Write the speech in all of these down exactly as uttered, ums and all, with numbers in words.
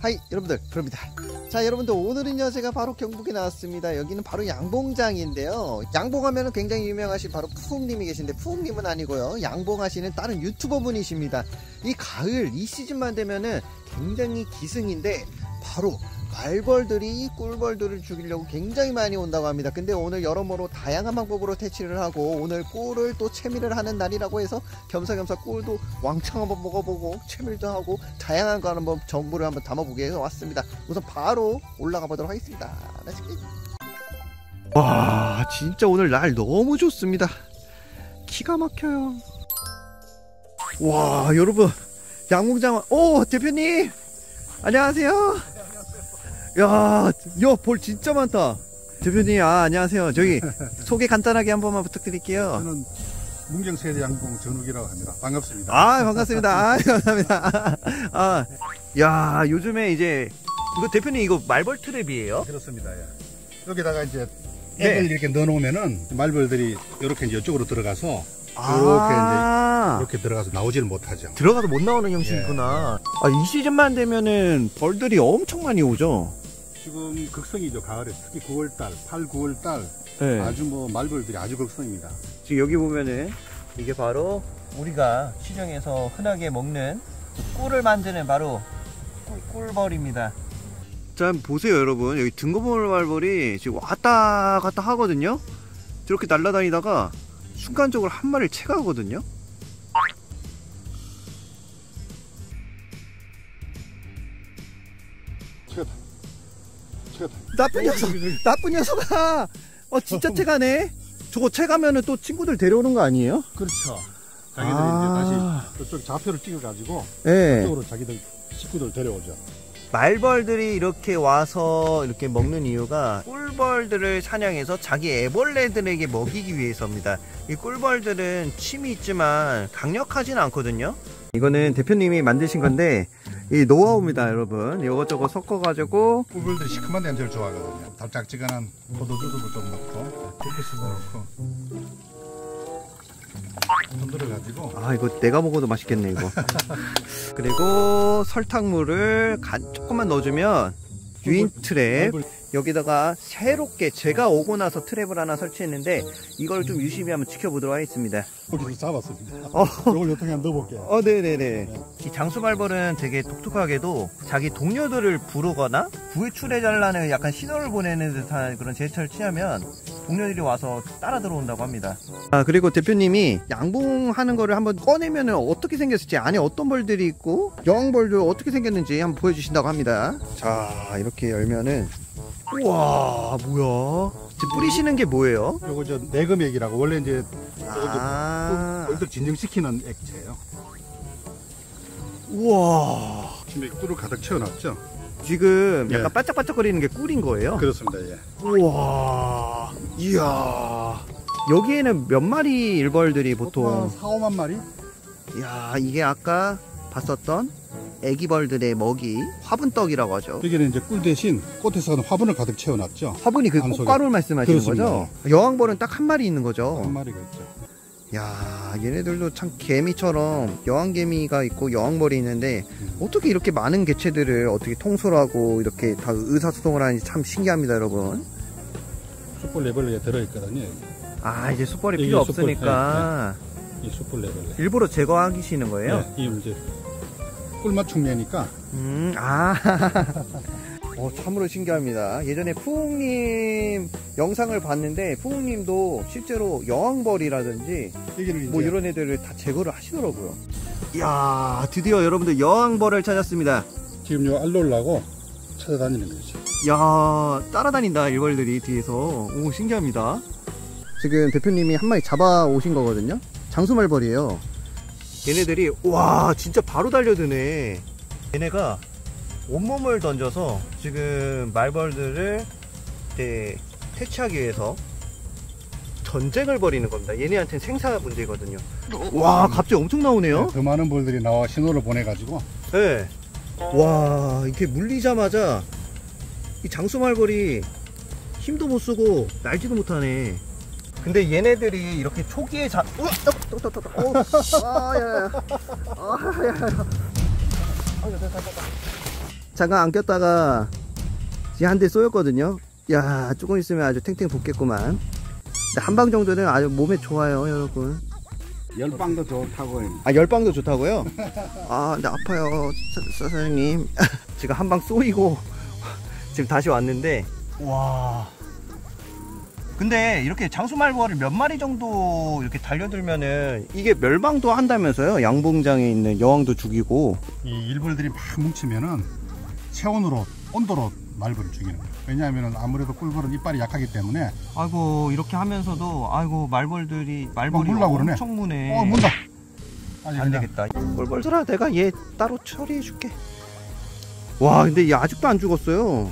하이 여러분들, 그럽니다. 자 여러분들, 오늘은요 제가 바로 경북에 나왔습니다. 여기는 바로 양봉장인데요, 양봉하면 굉장히 유명하신 바로 푸웅님이 계신데, 푸웅님은 아니고요, 양봉하시는 다른 유튜버 분이십니다. 이 가을 이 시즌만 되면은 굉장히 기승인데, 바로 말벌들이 꿀벌들을 죽이려고 굉장히 많이 온다고 합니다. 근데 오늘 여러모로 다양한 방법으로 퇴치를 하고, 오늘 꿀을 또 채미를 하는 날이라고 해서 겸사겸사 꿀도 왕창 한번 먹어보고 채밀도 하고 다양한 거 한번 정보를 한번 담아보기 위해서 왔습니다. 우선 바로 올라가 보도록 하겠습니다. 와, 진짜 오늘 날 너무 좋습니다. 기가 막혀요. 와, 여러분, 양봉장. 오, 대표님 안녕하세요. 야, 야, 벌 진짜 많다. 대표님, 아, 안녕하세요. 저기 소개 간단하게 한 번만 부탁드릴게요. 저는 문경세대 양봉 전욱이라고 합니다. 반갑습니다. 아, 반갑습니다. 아, 감사합니다. 아, 야, 요즘에 이제 이거 대표님, 이거 말벌 트랩이에요? 그렇습니다. 예. 여기다가 이제 액을 네. 이렇게 넣어놓으면은 말벌들이 이렇게 이제 이쪽으로 들어가서 아 이렇게 이렇게 들어가서 나오지를 못하죠. 들어가서 못 나오는 형식이구나. 예. 아, 이 시즌만 되면은 벌들이 엄청 많이 오죠. 지금 극성이죠. 가을에 특히 구월달, 팔, 구월달 네. 아주 뭐 말벌들이 아주 극성입니다. 지금 여기 보면은 이게 바로 우리가 시중에서 흔하게 먹는 꿀을 만드는 바로 꿀, 꿀벌입니다. 자, 한번 보세요 여러분. 여기 등고볼 말벌이 지금 왔다 갔다 하거든요. 저렇게 날아다니다가 순간적으로 한 마리를 채가거든요. 채가다. 채가다. 나쁜 녀석, 나쁜 녀석아. 어, 진짜 채가네. 저거 채가면은 또 친구들 데려오는 거 아니에요? 그렇죠. 자기들이 아 이제 다시 저쪽 좌표를 찍어가지고 네. 그쪽으로 자기들 식구들 데려오죠. 말벌들이 이렇게 와서 이렇게 먹는 이유가 꿀벌들을 사냥해서 자기 애벌레들에게 먹이기 위해서입니다. 이 꿀벌들은 침이 있지만 강력하진 않거든요. 이거는 대표님이 만드신 건데, 이 노하우입니다 여러분. 이것저것 섞어 가지고. 꿀벌들이 시큼한 냄새를 좋아하거든요. 달짝지근한 포도주도 좀 넣고 피크스도 넣고 흔들어가지고. 아, 이거 내가 먹어도 맛있겠네 이거. 그리고 설탕물을 간 조금만 넣어주면 유인 트랩. 여기다가 새롭게 제가 오고 나서 트랩을 하나 설치했는데, 이걸 좀 유심히 한번 지켜보도록 하겠습니다. 여기서 잡았습니다. 어. 이걸 요통에 한번 넣어볼게요. 어, 네네네. 이 장수말벌은 되게 독특하게도 자기 동료들을 부르거나 구출해달라는 약간 신호를 보내는 듯한 그런 제스처를 취하면 동료들이 와서 따라 들어온다고 합니다. 아, 그리고 대표님이 양봉하는 거를 한번 꺼내면 어떻게 생겼을지, 안에 어떤 벌들이 있고 여왕벌도 어떻게 생겼는지 한번 보여주신다고 합니다. 자, 이렇게 열면은, 우와, 뭐야? 지금 뿌리시는 게 뭐예요? 요거 저 내금액이라고, 원래 이제 아, 벌들 진정시키는 액체예요. 우와, 지금 이렇게 꿀을 가득 채워놨죠. 지금 예. 약간 반짝반짝거리는 게 꿀인 거예요? 그렇습니다. 예. 우와, 이야, 여기에는 몇 마리 일벌들이 보통? 사, 오만 마리? 이야, 이게 아까 봤었던 애기벌들의 먹이, 화분떡이라고 하죠. 여기는 이제 꿀 대신 꽃에서 하는 화분을 가득 채워놨죠. 화분이 그 안속에. 꽃가루를 말씀하시는 그렇습니다. 거죠? 여왕벌은 딱 한 마리 있는 거죠? 한 마리가 있죠. 야, 얘네들도 참 개미처럼 여왕개미가 있고 여왕벌이 있는데, 음. 어떻게 이렇게 많은 개체들을 어떻게 통솔하고 이렇게 다 의사소통을 하는지 참 신기합니다 여러분. 숯불 레벨에 들어있거든요. 아, 이제 숯벌이 필요 숯불, 없으니까 네, 네. 이 숯불 레벨에 일부러 제거하시는 거예요? 네, 이 이제 꿀맛 충내니까. 음, 아. 어, 참으로 신기합니다. 예전에 푸웅님 영상을 봤는데, 푸웅님도 실제로 여왕벌이라든지 뭐 이런 애들을 다 제거를 하시더라고요. 이야, 드디어 여러분들 여왕벌을 찾았습니다. 지금 요 알놀라고 찾아다니는 거죠. 야, 따라다닌다 일벌들이 뒤에서. 오, 신기합니다. 지금 대표님이 한 마리 잡아 오신 거거든요. 장수말벌이에요. 얘네들이, 와, 진짜 바로 달려드네. 얘네가 온몸을 던져서 지금 말벌들을 네, 퇴치하기 위해서 전쟁을 벌이는 겁니다. 얘네한테는 생사 문제거든요. 와, 갑자기 엄청 나오네요. 네, 더 많은 벌들이 나와 신호를 보내가지고. 네. 와, 이렇게 물리자마자 이 장수말벌이 힘도 못 쓰고 날지도 못하네. 근데 얘네들이 이렇게 초기에 자, 우와, 떡, 떡, 떡, 떡, 어, 아, 야, 야, 아, 야, 야. 잠깐 안 꼈다가 한 대 쏘였거든요. 야, 조금 있으면 아주 탱탱 붙겠구만. 한 방 정도는 아주 몸에 좋아요, 여러분. 열방도 좋다고. 아, 열방도 좋다고요? 아, 근데 아파요, 사, 사장님. 지금 한 방 쏘이고 지금 다시 왔는데, 와. 근데 이렇게 장수말벌을 몇 마리 정도 이렇게 달려들면은 이게 멸망도 한다면서요? 양봉장에 있는 여왕도 죽이고. 이 일벌들이 막 뭉치면은 체온으로, 온도로 말벌을 죽이는 거예요. 왜냐하면 아무래도 꿀벌은 이빨이 약하기 때문에. 아이고, 이렇게 하면서도 아이고 말벌들이 말벌이 어, 그러네. 엄청 무네. 어, 문다. 안 되겠다. 꿀벌들아, 내가 얘 따로 처리해 줄게. 와, 근데 얘 아직도 안 죽었어요.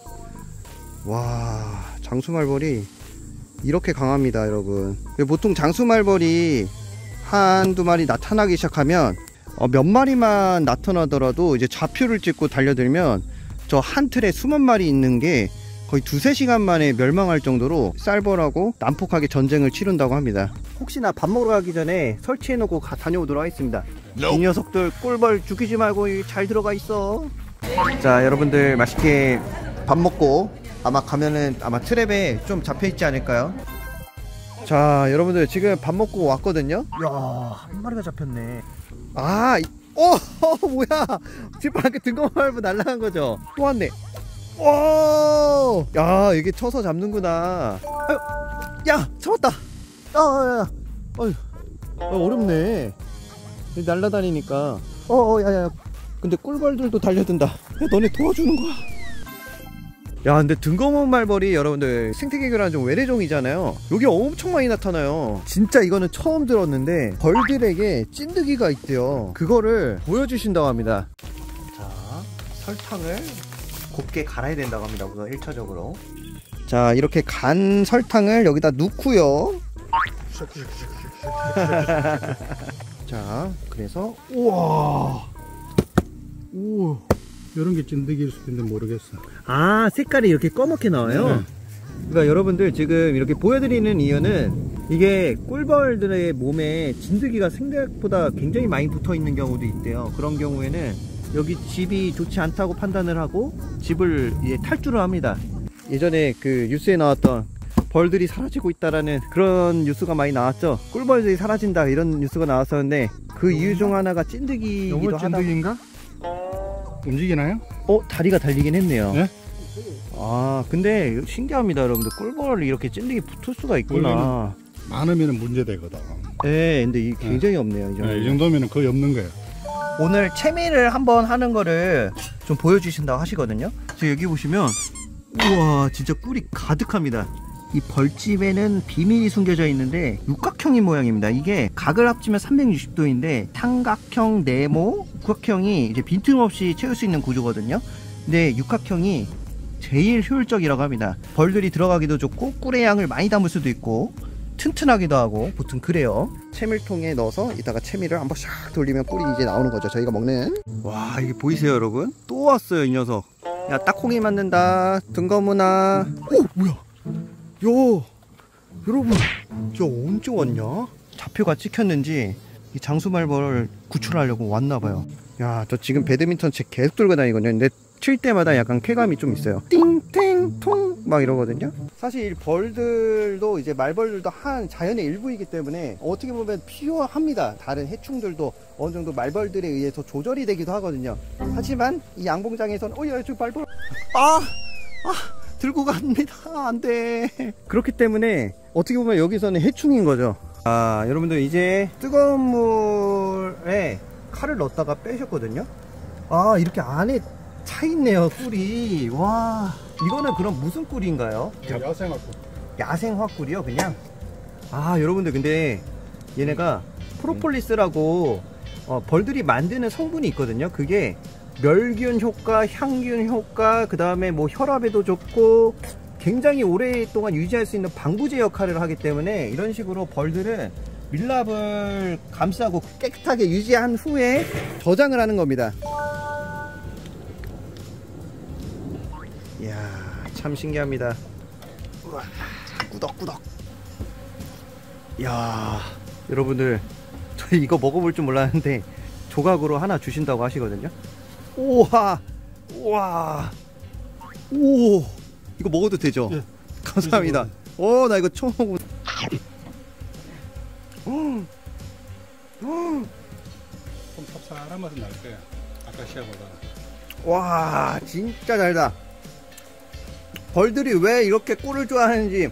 와, 장수말벌이 이렇게 강합니다, 여러분. 보통 장수말벌이 한두 마리 나타나기 시작하면 어, 몇 마리만 나타나더라도 이제 좌표를 찍고 달려들면 저 한 틀에 수만 마리 있는 게 거의 두세 시간 만에 멸망할 정도로 쌀벌하고 난폭하게 전쟁을 치른다고 합니다. 혹시나 밥 먹으러 가기 전에 설치해 놓고 가, 다녀오도록 하겠습니다. 이 녀석들 꿀벌 죽이지 말고 잘 들어가 있어. 자, 여러분들 맛있게 밥 먹고 아마 가면은 아마 트랩에 좀 잡혀 있지 않을까요? 자, 여러분들 지금 밥 먹고 왔거든요. 이야, 한 마리가 잡혔네. 아, 이, 어, 어 뭐야? 지금 방금 등검말벌 날라간 거죠? 또 왔네. 오, 야, 이게 쳐서 잡는구나. 아유, 야, 잡았다. 아, 야, 야, 어휴, 어, 어렵네. 날라다니니까. 어, 어, 야, 야. 근데 꿀벌들도 달려든다. 야, 너네 도와주는 거야. 야, 근데 등검은 말벌이 여러분들 생태계교란 좀 외래종이잖아요. 여기 엄청 많이 나타나요. 진짜 이거는 처음 들었는데 벌들에게 찐득이가 있대요. 그거를 보여주신다고 합니다. 자, 설탕을 곱게 갈아야 된다고 합니다. 우선 일 차적으로. 자, 이렇게 간 설탕을 여기다 넣고요. 자, 그래서 우와, 오, 이런 게 찐득일 수도 있는데 모르겠어. 아, 색깔이 이렇게 검게 나와요? 네. 그러니까 여러분들 지금 이렇게 보여드리는 이유는 이게 꿀벌들의 몸에 진드기가 생각보다 굉장히 많이 붙어 있는 경우도 있대요. 그런 경우에는 여기 집이 좋지 않다고 판단을 하고 집을 이제 탈주를 합니다. 예전에 그 뉴스에 나왔던 벌들이 사라지고 있다라는 그런 뉴스가 많이 나왔죠. 꿀벌들이 사라진다 이런 뉴스가 나왔었는데 그 이유 중 하나가 찐득이기도 하다. 찐득인가? 움직이나요? 어? 다리가 달리긴 했네요. 네? 아, 근데 신기합니다, 여러분들. 꿀벌이 이렇게 찐득이 붙을 수가 있구나. 많으면 문제되거든. 네, 근데 이 굉장히 네. 없네요. 이, 네, 이 정도면 거의 없는 거예요. 오늘 채미를 한번 하는 거를 좀 보여주신다고 하시거든요. 저 여기 보시면 우와, 진짜 꿀이 가득합니다. 이 벌집에는 비밀이 숨겨져 있는데 육각형인 모양입니다. 이게 각을 합치면 삼백육십 도인데 삼각형, 네모, 육각형이 이제 빈틈없이 채울 수 있는 구조거든요. 근데 육각형이 제일 효율적이라고 합니다. 벌들이 들어가기도 좋고 꿀의 양을 많이 담을 수도 있고 튼튼하기도 하고 보통 그래요. 채밀통에 넣어서 이따가 채밀을 한번 샥 돌리면 꿀이 이제 나오는 거죠. 저희가 먹는. 와, 이게 보이세요, 여러분? 또 왔어요, 이 녀석. 야, 딱콩이 맞는다. 등거무나. 오, 뭐야? 요, 여러분, 저 언제 왔냐? 좌표가 찍혔는지 이 장수말벌을 구출하려고 왔나봐요. 야, 저 지금 배드민턴 채 계속 들고 다니거든요. 근데 칠 때마다 약간 쾌감이 좀 있어요. 띵땡통 막 이러거든요. 사실 벌들도 이제 말벌들도 한 자연의 일부이기 때문에 어떻게 보면 필요합니다. 다른 해충들도 어느 정도 말벌들에 의해서 조절이 되기도 하거든요. 하지만 이 양봉장에서는 어야, 저 말벌 아! 아! 들고 갑니다. 안 돼. 그렇기 때문에 어떻게 보면 여기서는 해충인 거죠. 아, 여러분들 이제 뜨거운 물에 칼을 넣었다가 빼셨거든요. 아, 이렇게 안에 차 있네요, 꿀이. 와, 이거는 그럼 무슨 꿀인가요? 야생화꿀. 야생화꿀이요, 그냥? 아, 여러분들 근데 얘네가 프로폴리스라고 어, 벌들이 만드는 성분이 있거든요. 그게 멸균 효과, 향균 효과, 그 다음에 뭐 혈압에도 좋고 굉장히 오랫동안 유지할 수 있는 방부제 역할을 하기 때문에 이런 식으로 벌들은 밀랍을 감싸고 깨끗하게 유지한 후에 저장을 하는 겁니다. 이야, 참 신기합니다. 우와, 꾸덕꾸덕. 이야, 여러분들 저 이거 먹어볼 줄 몰랐는데 조각으로 하나 주신다고 하시거든요. 우와, 우와. 오, 이거 먹어도 되죠? 예. 감사합니다. 오, 나 이거 처음 먹어. 좀 쌉쌀한 맛은 날 거야. 아카시아보다. 와, 진짜 달다. 벌들이 왜 이렇게 꿀을 좋아하는지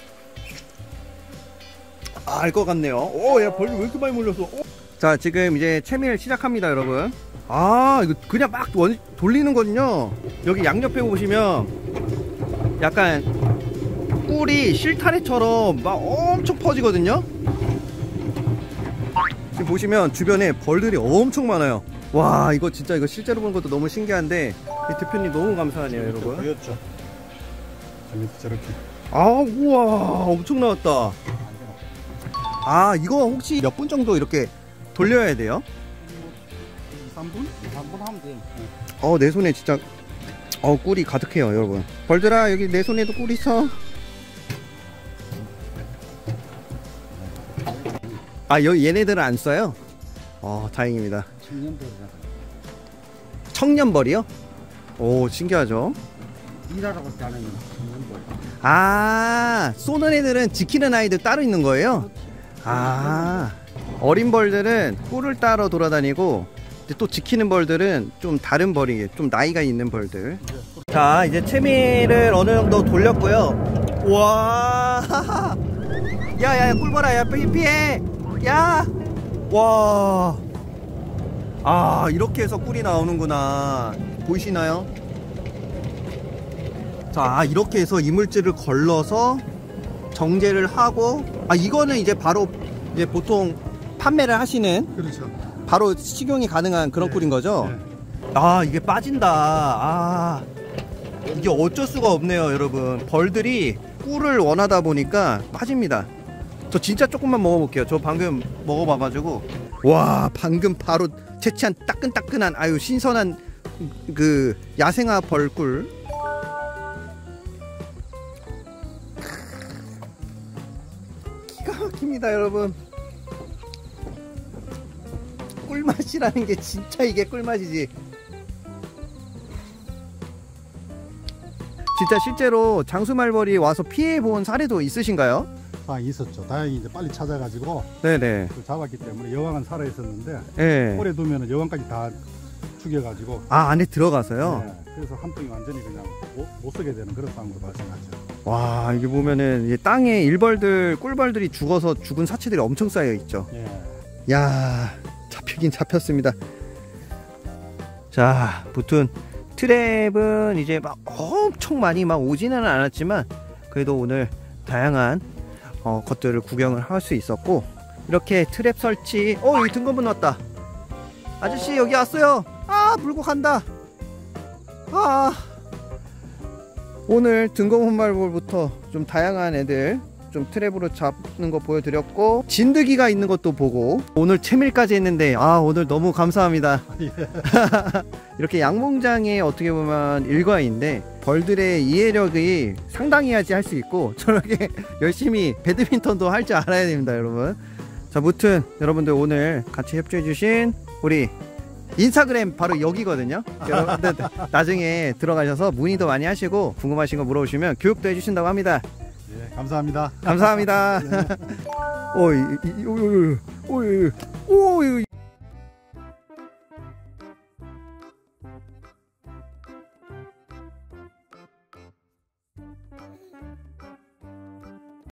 알 것 같네요. 오, 야, 벌들 왜 이렇게 많이 몰렸어? 오. 자, 지금 이제 채밀 시작합니다, 여러분. 아, 이거 그냥 막 원, 돌리는 거든요. 여기 양옆에 보시면 약간 꿀이 실타래처럼 막 엄청 퍼지거든요. 지금 보시면 주변에 벌들이 엄청 많아요. 와, 이거 진짜 이거 실제로 보는 것도 너무 신기한데 이 대표님 너무 감사하네요, 여러분. 보였죠? 재밌게 저렇게. 아, 우와, 엄청 나왔다. 아, 이거 혹시 몇 분 정도 이렇게 돌려야 돼요? 이, 삼 분? 이, 삼 분 하면 돼. 어, 내 손에 진짜 어, 꿀이 가득해요, 여러분. 벌들아, 여기 내 손에도 꿀 있어. 아, 여기 얘네들은 안 써요? 어, 다행입니다. 청년벌이라. 청년벌이요? 오, 신기하죠? 일하러 갈 때 하는 청년벌. 아, 쏘는 애들은 지키는 아이들 따로 있는 거예요? 아, 어린 벌들은 꿀을 따러 돌아다니고 이제 또 지키는 벌들은 좀 다른 벌이, 좀 나이가 있는 벌들. 자, 이제 채미를 어느 정도 돌렸고요. 와, 야야야, 꿀 봐라, 야, 피해, 야, 와, 아, 이렇게 해서 꿀이 나오는구나. 보이시나요? 자, 이렇게 해서 이물질을 걸러서 정제를 하고, 아, 이거는 이제 바로 이제 보통 판매를 하시는, 그렇죠. 바로 식용이 가능한 그런 네. 꿀인 거죠? 네. 아, 이게 빠진다. 아, 이게 어쩔 수가 없네요, 여러분. 벌들이 꿀을 원하다 보니까 빠집니다. 저 진짜 조금만 먹어볼게요. 저 방금 먹어봐가지고, 와, 방금 바로 채취한 따끈따끈한, 아유, 신선한 그 야생화 벌꿀. 기가 막힙니다, 여러분. 꿀맛이라는 게 진짜 이게 꿀맛이지. 진짜 실제로 장수말벌이 와서 피해본 사례도 있으신가요? 아, 있었죠. 다행히 이제 빨리 찾아가지고 네네. 그걸 잡았기 때문에 여왕은 살아 있었는데 네. 오래 두면 여왕까지 다 죽여가지고. 아, 안에 들어가서요? 네, 그래서 한 통이 완전히 그냥 못, 못 쓰게 되는 그런 상황으로 발생하죠. 와, 이게 보면은 이제 땅에 일벌들, 꿀벌들이 죽어서 죽은 사체들이 엄청 쌓여 있죠. 예. 야, 잡히긴 잡혔습니다. 자, 붙은 트랩은 이제 막 엄청 많이 막 오지는 않았지만 그래도 오늘 다양한 어, 것들을 구경을 할 수 있었고, 이렇게 트랩 설치. 어, 여기 등검은 왔다. 아저씨 여기 왔어요. 아, 물고 간다. 아, 오늘 등검훈말벌부터 좀 다양한 애들 좀 트랩으로 잡는 거 보여드렸고, 진드기가 있는 것도 보고, 오늘 채밀까지 했는데 아, 오늘 너무 감사합니다. 이렇게 양봉장의 어떻게 보면 일과인데 벌들의 이해력이 상당해야지 할 수 있고, 저렇게 열심히 배드민턴도 할 줄 알아야 됩니다, 여러분. 자, 무튼 여러분들 오늘 같이 협조해 주신 우리 인스타그램 바로 여기거든요. 여러분들 나중에 들어가셔서 문의도 많이 하시고 궁금하신 거 물어보시면 교육도 해주신다고 합니다. 예, 감사합니다. 감사합니다. 네. 오이, 오이, 오이, 오이, 오이.